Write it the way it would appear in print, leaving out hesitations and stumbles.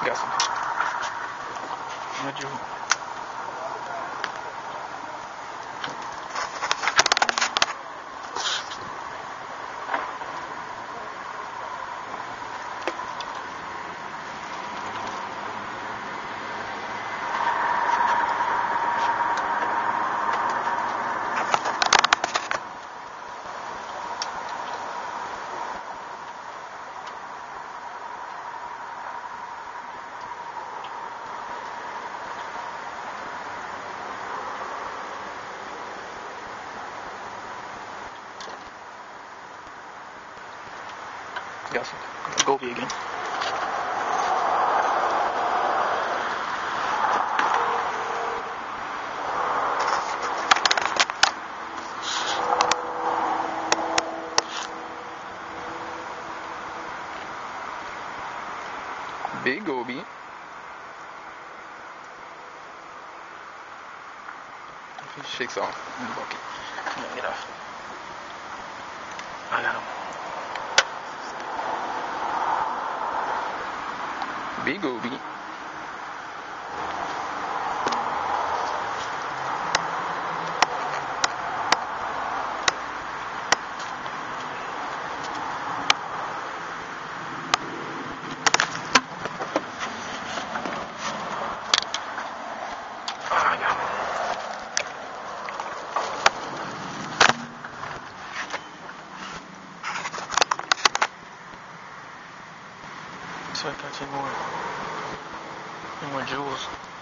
Got some. Maju. Got some goby again. Big goby. He shakes off in the bucket. Get off. I got him. Big goby. I got him. So I got 2 more. 2 more jewels.